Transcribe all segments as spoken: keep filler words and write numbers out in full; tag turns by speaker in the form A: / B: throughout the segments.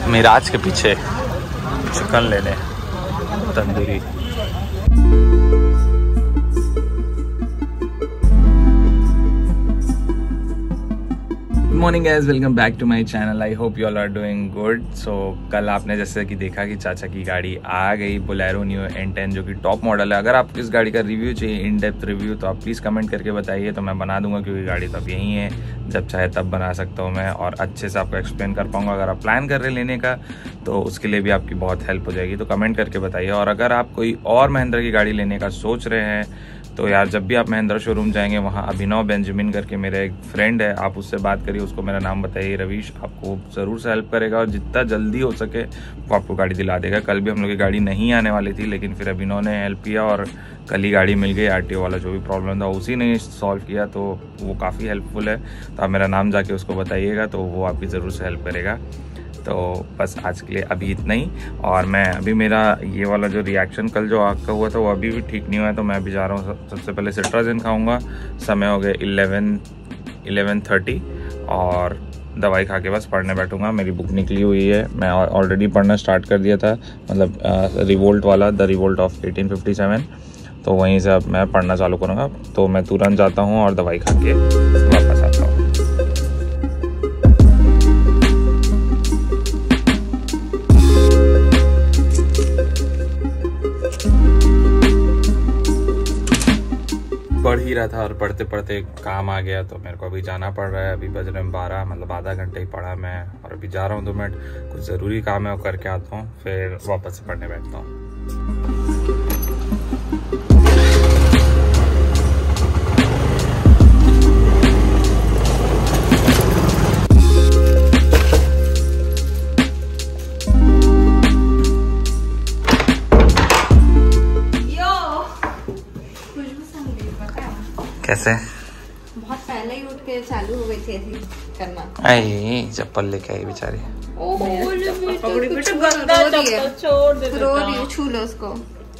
A: मिराज के पीछे चिकन ले लें tandoori. Morning guys, welcome back to my channel. I hope you all are doing good. So कल आपने जैसे कि देखा कि चाचा की गाड़ी आ गई, बोलेरो न्यू एन टेन, जो कि टॉप मॉडल है। अगर आपको इस गाड़ी का रिव्यू चाहिए, इन डेप्थ रिव्यू, तो आप प्लीज़ कमेंट करके बताइए, तो मैं बना दूंगा, क्योंकि गाड़ी तो अब यहीं है, जब चाहे तब बना सकता हूँ मैं, और अच्छे से आपको एक्सप्लेन कर पाऊँगा। अगर आप प्लान कर रहे हैं लेने का, तो उसके लिए भी आपकी बहुत हेल्प हो जाएगी, तो कमेंट करके बताइए। और अगर आप कोई और महिंद्रा की गाड़ी लेने का सोच रहे हैं, तो यार जब भी आप महिंद्रा शोरूम जाएंगे, वहाँ अभिनव बेंजामिन करके मेरा एक फ्रेंड है, आप उससे बात करिए, उसको मेरा नाम बताइए रवीश, आपको ज़रूर से हेल्प करेगा, और जितना जल्दी हो सके वो आपको गाड़ी दिला देगा। कल भी हम लोग की गाड़ी नहीं आने वाली थी, लेकिन फिर अभिनव ने हेल्प किया और कल ही गाड़ी मिल गई। आरटीओ वाला जो भी प्रॉब्लम था उसी ने सॉल्व किया, तो वो काफ़ी हेल्पफुल है। तो आप मेरा नाम जाके उसको बताइएगा, तो वो आपकी ज़रूर से हेल्प करेगा। तो बस आज के लिए अभी इतना ही। और मैं अभी मेरा ये वाला जो रिएक्शन कल जो आग का हुआ था, वो अभी भी ठीक नहीं हुआ है, तो मैं अभी जा रहा हूँ। सबसे पहले सिट्राजिन खाऊंगा, समय हो गया इलेवन इलेवन थर्टी, और दवाई खा के बस पढ़ने बैठूंगा। मेरी बुक निकली हुई है, मैं ऑलरेडी पढ़ना स्टार्ट कर दिया था, मतलब रिवोल्ट वाला, the revolt of eighteen fifty seven. तो वहीं से अब मैं पढ़ना चालू करूँगा। तो मैं तुरंत जाता हूँ और दवाई खा के वापस आता हूँ। पढ़ ही रहा था और पढ़ते पढ़ते काम आ गया, तो मेरे को अभी जाना पड़ रहा है। अभी बज रहे हैं बारह, मतलब आधा घंटे ही पढ़ा मैं, और अभी जा रहा हूँ दो मिनट, कुछ ज़रूरी काम है वो करके आता हूँ, फिर वापस से पढ़ने बैठता हूँ। कैसे?
B: बहुत पहले ही उठ के चालू हो गई थी ऐसी करना।
A: आई चप्पल लेके आई बेचारी।
B: रो रही है, छू लो उसको।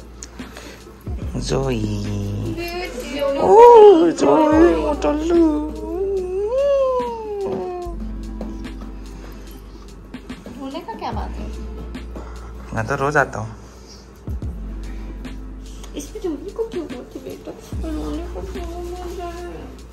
A: जोई, ओ जोई मोटल्लू।
B: रोने का क्या बात है?
A: मैं तो रोज आता हूँ।
B: इसमें रोने को क्यों बोलती बेटा? रोने को क्यों बोल रहा है?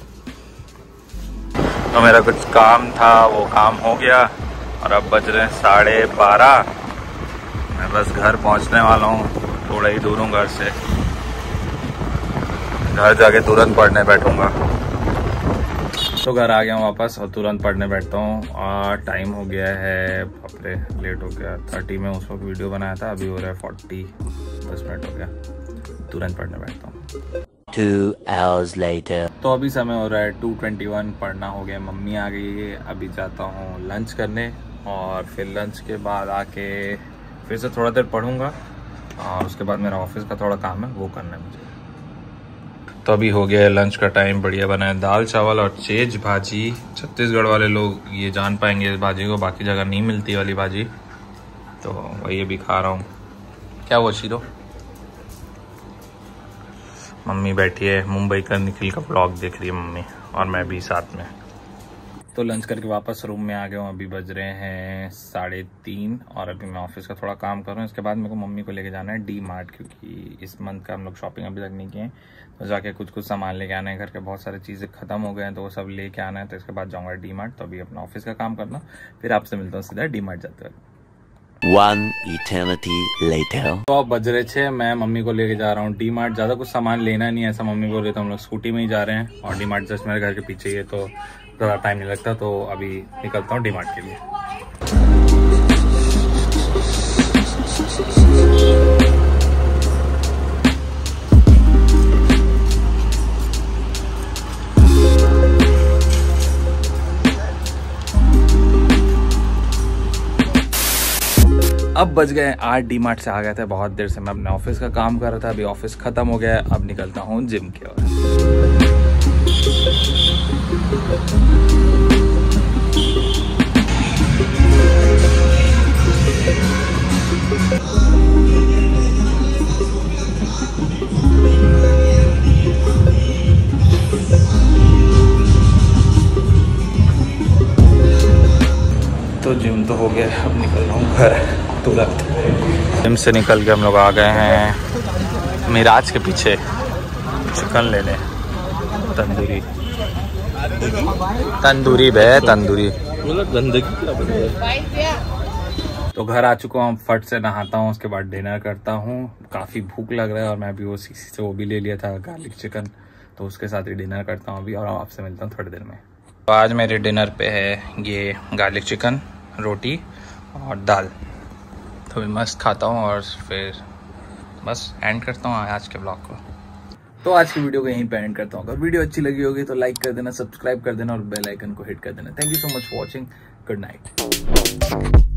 A: तो मेरा कुछ काम था, वो काम हो गया, और अब बज रहे हैं साढ़े बारह। मैं बस घर पहुंचने वाला हूँ, थोड़ा ही दूर हूँ घर से। घर जाके तुरंत पढ़ने बैठूंगा। तो घर आ गया हूँ वापस, और तुरंत पढ़ने बैठता हूँ। और टाइम हो गया है, बापरे लेट हो गया। थर्टी में उस वक्त वीडियो बनाया था, अभी हो रहा है फोर्टी, दस मिनट हो गया। तुरंत पढ़ने बैठता हूँ।
C: Two hours later.
A: तो अभी समय हो रहा है टू ट्वेंटी वन, पढ़ना हो गया, मम्मी आ गई है। अभी जाता हूँ लंच करने, और फिर लंच के बाद आके फिर से थोड़ा देर पढ़ूंगा, और उसके बाद मेरा ऑफिस का थोड़ा काम है, वो करना है मुझे। तो अभी हो गया है लंच का टाइम। बढ़िया बना है दाल चावल और चेज भाजी। छत्तीसगढ़ वाले लोग ये जान पाएंगे इस भाजी को, बाकी जगह नहीं मिलती वाली भाजी, तो वही अभी खा रहा हूँ। क्या हुआ शीरो? मम्मी बैठी है, मुंबई का निखिल का ब्लॉग देख रही है मम्मी, और मैं भी साथ में। तो लंच करके वापस रूम में आ गया हूँ। अभी बज रहे हैं साढ़े तीन, और अभी मैं ऑफिस का थोड़ा काम कर रहा हूँ। इसके बाद मेरे को मम्मी को लेके जाना है डी मार्ट, क्योंकि इस मंथ का हम लोग शॉपिंग अभी तक नहीं किए, तो जाके कुछ कुछ सामान लेके आना है। घर के बहुत सारी चीज़ें खत्म हो गए हैं, तो वो सब लेके आना है। तो इसके बाद जाऊँगा डी मार्ट। तो अभी अपना ऑफिस का काम करना, फिर आपसे मिलता हूँ सीधा डी मार्ट जाते हुए।
C: One eternity later.
A: तो अब बज रहे छे, मैं मम्मी को लेके जा रहा हूँ डी मार्ट। ज़्यादा कुछ सामान लेना नहीं है, ऐसा मम्मी बोल रही, तो हम लोग स्कूटी में ही जा रहे हैं, और डी मार्ट जस्ट मेरे घर के पीछे ही है, तो ज़्यादा टाइम नहीं लगता। तो अभी निकलता हूँ डी मार्ट के लिए। अब बज गए आठ। डी मार्ट से आ गया था बहुत देर से, मैं अपने ऑफिस का काम कर रहा था, अभी ऑफिस खत्म हो गया है। अब निकलता हूँ जिम की ओर। तो जिम तो हो गया, अब निकल रहा हूँ घर तुरंत। जिम से निकल के हम लोग आ गए हैं मिराज के पीछे चिकन लेने, तंदूरी तंदूरी बे तंदूरी तो घर आ चुका हूँ, फट से नहाता हूँ, उसके बाद डिनर करता हूँ। काफ़ी भूख लग रहा है और मैं अभी वो सीसी से वो भी ले लिया था गार्लिक चिकन, तो उसके साथ ही डिनर करता हूँ अभी और आपसे मिलता हूँ थोड़ी देर में। तो आज मेरे डिनर पे है ये गार्लिक चिकन, रोटी और दाल। तो मैं मस्त खाता हूँ और फिर बस एंड करता हूँ आज के ब्लॉग को। तो आज की वीडियो को यहीं पे एंड करता हूँ। अगर वीडियो अच्छी लगी होगी तो लाइक कर देना, सब्सक्राइब कर देना और बेल आइकन को हिट कर देना। Thank you so much for watching. Good night.